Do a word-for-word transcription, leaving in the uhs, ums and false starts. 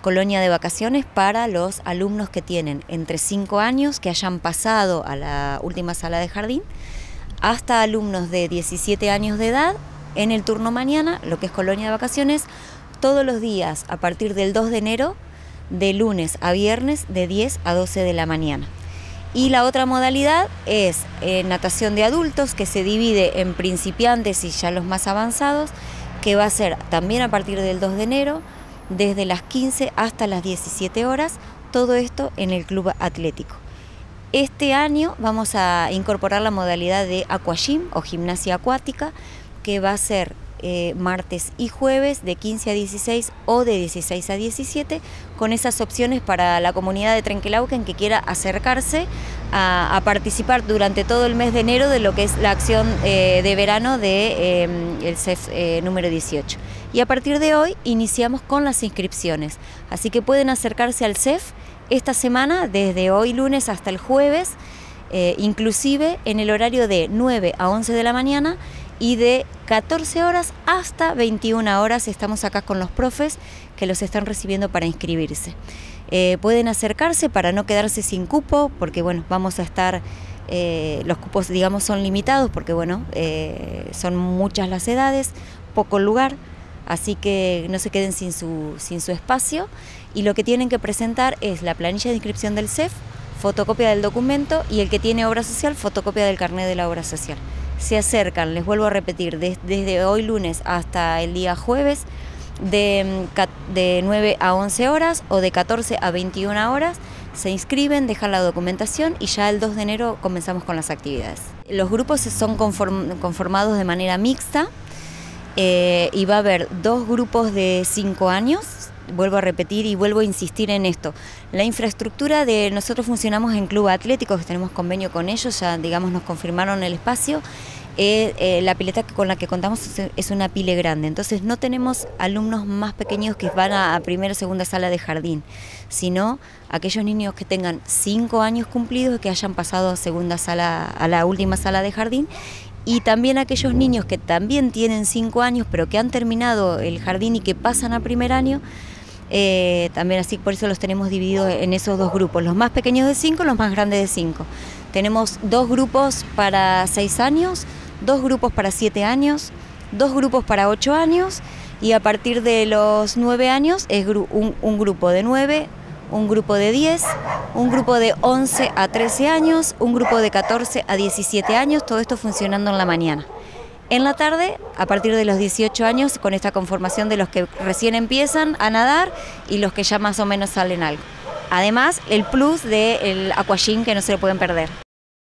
colonia de vacaciones para los alumnos que tienen entre cinco años, que hayan pasado a la última sala de jardín, hasta alumnos de diecisiete años de edad en el turno mañana, lo que es colonia de vacaciones, todos los días a partir del dos de enero, de lunes a viernes, de diez a doce de la mañana. Y la otra modalidad es eh, natación de adultos, que se divide en principiantes y ya los más avanzados, que va a ser también a partir del dos de enero, desde las quince hasta las diecisiete horas, todo esto en el club atlético. Este año vamos a incorporar la modalidad de aquagym o gimnasia acuática, que va a ser eh, martes y jueves de quince a dieciséis o de dieciséis a diecisiete, con esas opciones para la comunidad de Trenquelauquen que quiera acercarse a, a participar durante todo el mes de enero de lo que es la acción eh, de verano de eh, el C E F eh, número dieciocho. Y a partir de hoy iniciamos con las inscripciones, así que pueden acercarse al C E F esta semana, desde hoy lunes hasta el jueves, eh, inclusive en el horario de nueve a once de la mañana y de catorce horas hasta veintiuna horas. Estamos acá con los profes que los están recibiendo para inscribirse. Eh, pueden acercarse para no quedarse sin cupo, porque bueno, vamos a estar, eh, los cupos digamos son limitados, porque bueno, eh, son muchas las edades, poco lugar, así que no se queden sin su, sin su espacio, y lo que tienen que presentar es la planilla de inscripción del C E F, fotocopia del documento, y el que tiene obra social, fotocopia del carnet de la obra social. Se acercan, les vuelvo a repetir, de, desde hoy lunes hasta el día jueves, de, de nueve a once horas o de catorce a veintiuna horas, se inscriben, dejan la documentación y ya el dos de enero comenzamos con las actividades. Los grupos son conform, conformados de manera mixta eh, y va a haber dos grupos de cinco años. Vuelvo a repetir y vuelvo a insistir en esto. La infraestructura de nosotros funcionamos en club atlético, que tenemos convenio con ellos, ya digamos nos confirmaron el espacio. Eh, eh, la pileta con la que contamos es, es una pile grande, entonces no tenemos alumnos más pequeños que van a, a primera o segunda sala de jardín, sino aquellos niños que tengan cinco años cumplidos y que hayan pasado a segunda sala, a la última sala de jardín. Y también aquellos niños que también tienen cinco años, pero que han terminado el jardín y que pasan a primer año, eh, también así, por eso los tenemos divididos en esos dos grupos, los más pequeños de cinco, los más grandes de cinco. Tenemos dos grupos para seis años, dos grupos para siete años, dos grupos para ocho años, y a partir de los nueve años es un, un grupo de nueve, un grupo de diez, un grupo de once a trece años, un grupo de catorce a diecisiete años, todo esto funcionando en la mañana. En la tarde, a partir de los dieciocho años, con esta conformación de los que recién empiezan a nadar y los que ya más o menos salen algo. Además, el plus del aquagym, que no se lo pueden perder.